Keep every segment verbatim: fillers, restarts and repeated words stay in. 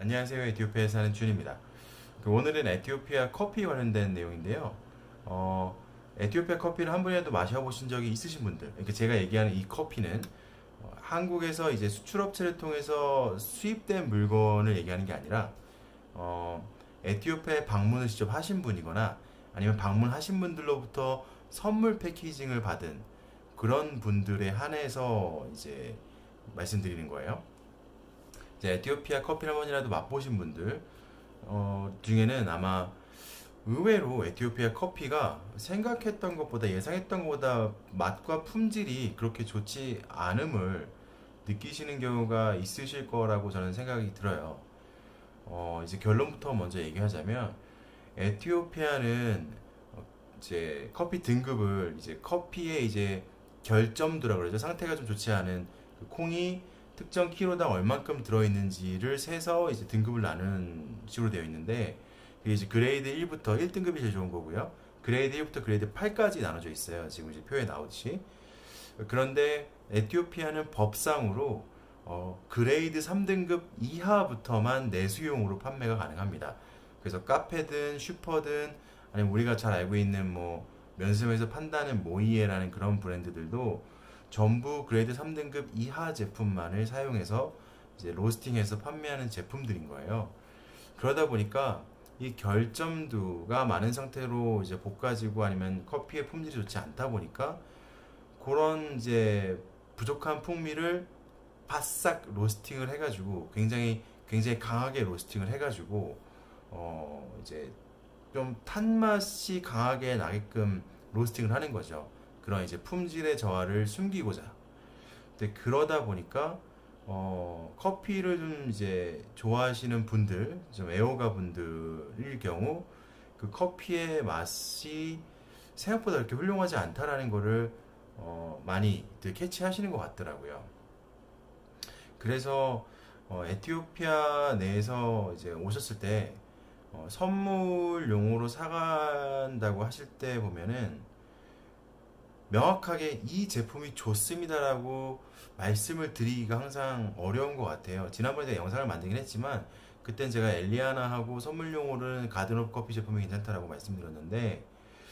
안녕하세요. 에티오피아에 사는 준입니다. 그 오늘은 에티오피아 커피 관련된 내용인데요. 어, 에티오피아 커피를 한 번이라도 마셔보신 적이 있으신 분들, 그러니까 제가 얘기하는 이 커피는 어, 한국에서 이제 수출업체를 통해서 수입된 물건을 얘기하는 게 아니라 어, 에티오피아에 방문을 직접 하신 분이거나 아니면 방문하신 분들로부터 선물 패키징을 받은 그런 분들에 한해서 이제 말씀드리는 거예요. 이제 에티오피아 커피를 한 번이라도 맛보신 분들 어, 중에는 아마 의외로 에티오피아 커피가 생각했던 것보다 예상했던 것보다 맛과 품질이 그렇게 좋지 않음을 느끼시는 경우가 있으실 거라고 저는 생각이 들어요. 어, 이제 결론부터 먼저 얘기하자면 에티오피아는 어, 이제 커피 등급을 이제 커피의 이제 결점도라고 그러죠. 상태가 좀 좋지 않은 그 콩이 특정 키로당 얼만큼 들어있는지를 세서 이제 등급을 나누는 식으로 되어 있는데 그게 이제 그레이드 일부터 일 등급이 제일 좋은 거고요. 그레이드 일부터 그레이드 팔까지 나눠져 있어요. 지금 이제 표에 나오듯이. 그런데 에티오피아는 법상으로 어, 그레이드 삼 등급 이하부터만 내수용으로 판매가 가능합니다. 그래서 카페든 슈퍼든 아니면 우리가 잘 알고 있는 뭐 면세점에서 판다는 모이에라는 그런 브랜드들도 전부 그레이드 삼 등급 이하 제품만을 사용해서 이제 로스팅해서 판매하는 제품들인 거예요. 그러다 보니까 이 결점도가 많은 상태로 이제 볶아지고 아니면 커피의 품질이 좋지 않다 보니까 그런 이제 부족한 풍미를 바싹 로스팅을 해가지고 굉장히 굉장히 강하게 로스팅을 해가지고 어 이제 좀 탄맛이 강하게 나게끔 로스팅을 하는 거죠. 그런 이제 품질의 저하를 숨기고자. 근데 그러다 보니까 어 커피를 좀 이제 좋아하시는 분들, 좀 애호가 분들일 경우 그 커피의 맛이 생각보다 그렇게 훌륭하지 않다라는 거를 어 많이 캐치하시는 것 같더라고요. 그래서 어, 에티오피아 내에서 이제 오셨을 때 어, 선물용으로 사간다고 하실 때 보면은 명확하게 이 제품이 좋습니다라고 말씀을 드리기가 항상 어려운 것 같아요. 지난번에 제가 영상을 만들긴 했지만 그땐 제가 엘리아나하고 선물용으로는 가든오브 커피 제품이 괜찮다라고 말씀드렸는데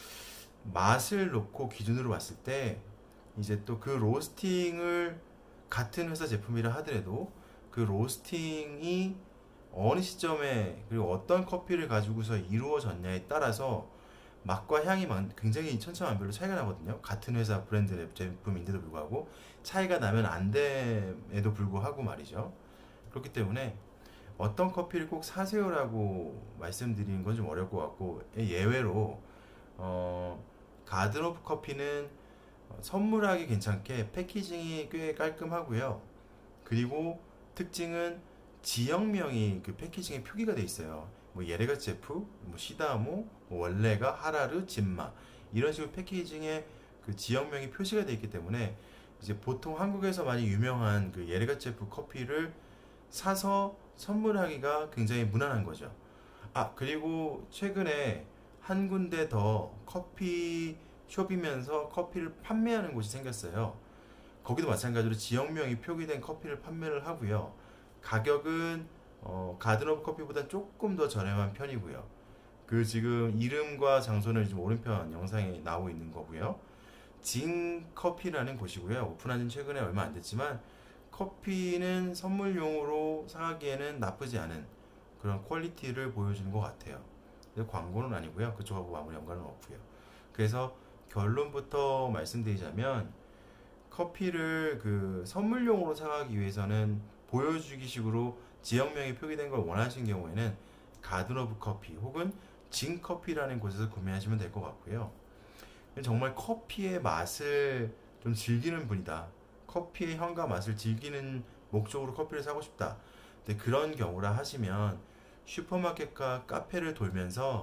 맛을 놓고 기준으로 봤을 때 이제 또 그 로스팅을 같은 회사 제품이라 하더라도 그 로스팅이 어느 시점에 그리고 어떤 커피를 가지고서 이루어졌냐에 따라서 맛과 향이 굉장히 천차만별로 차이가 나거든요. 같은 회사 브랜드 제품인데도 불구하고 차이가 나면 안 됨에도 불구하고 말이죠. 그렇기 때문에 어떤 커피를 꼭 사세요라고 말씀드리는 건 좀 어려울 것 같고 예외로 어, 가든 오브 커피는 선물하기 괜찮게 패키징이 꽤 깔끔하고요. 그리고 특징은 지역명이 그 패키징에 표기가 돼 있어요. 뭐 예레가 제프, 뭐 시다모, 뭐 원래가 하라르, 진마 이런 식으로 패키징에 그 지역명이 표시가 돼 있기 때문에 이제 보통 한국에서 많이 유명한 그 예레가 제프 커피를 사서 선물하기가 굉장히 무난한 거죠. 아 그리고 최근에 한 군데 더 커피 숍이면서 커피를 판매하는 곳이 생겼어요. 거기도 마찬가지로 지역명이 표기된 커피를 판매를 하고요. 가격은 어, 가든 오브 커피보다 조금 더 저렴한 편이고요. 그 지금 이름과 장소는 지금 오른편 영상에 나오고 있는 거고요. 진 커피라는 곳이고요. 오픈한 지 최근에 얼마 안 됐지만 커피는 선물용으로 사가기에는 나쁘지 않은 그런 퀄리티를 보여주는 것 같아요. 광고는 아니고요. 그쪽하고 아무 연관은 없고요. 그래서 결론부터 말씀드리자면 커피를 그 선물용으로 사가기 위해서는 보여주기식으로 지역명이 표기된 걸 원하시는 경우에는 가든 오브 커피 혹은 진 커피라는 곳에서 구매하시면 될 것 같고요. 정말 커피의 맛을 좀 즐기는 분이다. 커피의 향과 맛을 즐기는 목적으로 커피를 사고 싶다. 근데 그런 경우라 하시면 슈퍼마켓과 카페를 돌면서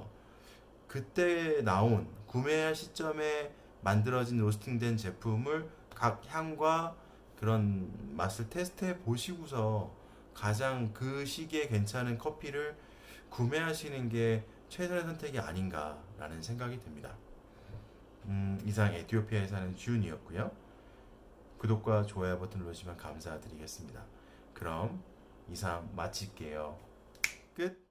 그때 나온 구매할 시점에 만들어진 로스팅된 제품을 각 향과 그런 맛을 테스트해 보시고서 가장 그 시기에 괜찮은 커피를 구매하시는 게 최선의 선택이 아닌가라는 생각이 듭니다. 음, 이상 에티오피아에 사는 주은이었고요. 구독과 좋아요 버튼 눌러주시면 감사드리겠습니다. 그럼 이상 마칠게요. 끝.